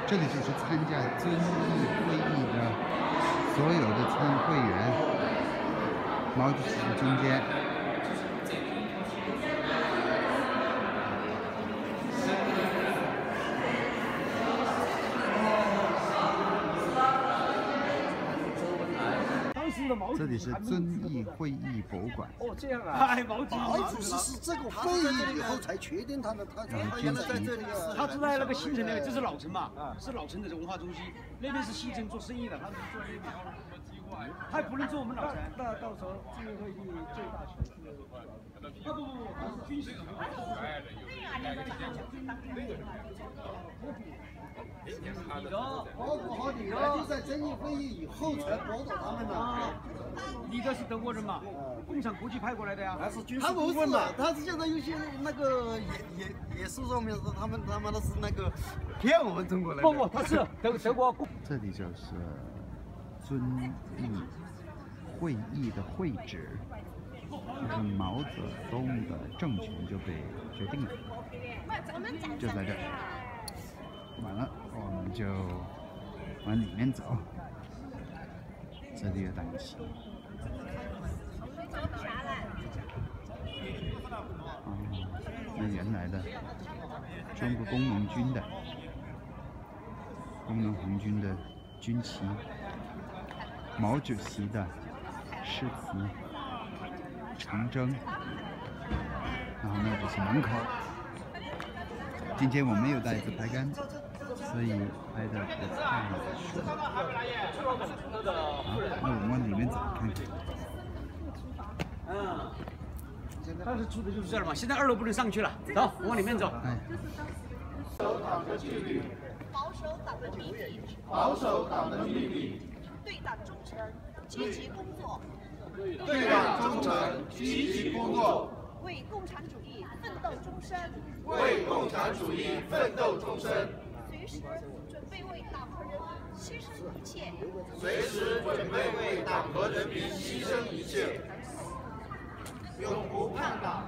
这里就是参加遵义会议的所有的参会员，毛主席的中间。 这里是遵义会议博物馆。 哦，这样啊！ 哎，毛主席是这个会议以后才确定他原来在这里啊。 他住在那个新城那个，这是老城嘛？是老城的文化中心，那边是西城做生意的，他们做那边。他不能做我们老城。那到时候遵义会议最大城市。不，他是军事。 包括好李德就在遵义会议以后才报道他们的。 李德是德国人嘛？共产国际派过来的呀。 还是军事顾问嘛？他是现在有些那个也书上面说他妈的是那个骗我们中国人。 不，他是德国。 这里就是遵义会议的会址，就是毛泽东的政权就被决定了，就在这儿。 完了，我们就往里面走。这里有党旗。那原来的中国工农军的工农红军的军旗，毛主席的诗词，长征，然后呢就是门口。今天我没有带自拍杆。 所以拍的不太顺。好，那我们往里面走看看。 当时住的就是这儿嘛，现在2楼不能上去了，走，往里面走。 哎。 保守党的纪律，保守党的秘密， 保守党的秘密， 对党忠诚，积极工作， 对党忠诚，积极工作， 为共产主义奋斗终身， 为共产主义奋斗终身。 随时准备为党和人民牺牲一切， 随时准备为党和人民牺牲一切，永不叛党。